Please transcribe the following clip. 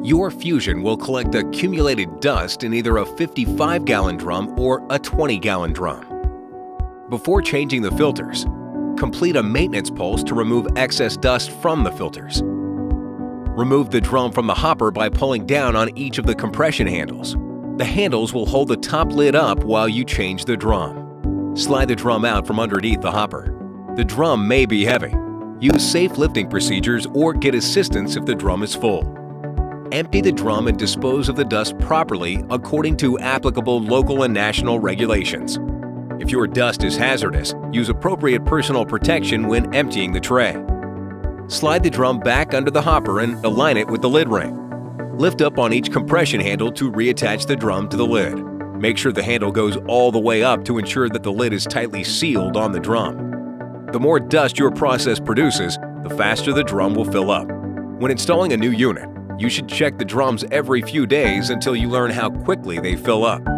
Your Fusion will collect accumulated dust in either a 55-gallon drum or a 20-gallon drum. Before changing the filters, complete a maintenance pulse to remove excess dust from the filters. Remove the drum from the hopper by pulling down on each of the compression handles. The handles will hold the top lid up while you change the drum. Slide the drum out from underneath the hopper. The drum may be heavy. Use safe lifting procedures or get assistance if the drum is full. Empty the drum and dispose of the dust properly according to applicable local and national regulations. If your dust is hazardous, use appropriate personal protection when emptying the tray. Slide the drum back under the hopper and align it with the lid ring. Lift up on each compression handle to reattach the drum to the lid. Make sure the handle goes all the way up to ensure that the lid is tightly sealed on the drum. The more dust your process produces, the faster the drum will fill up. When installing a new unit, you should check the drums every few days until you learn how quickly they fill up.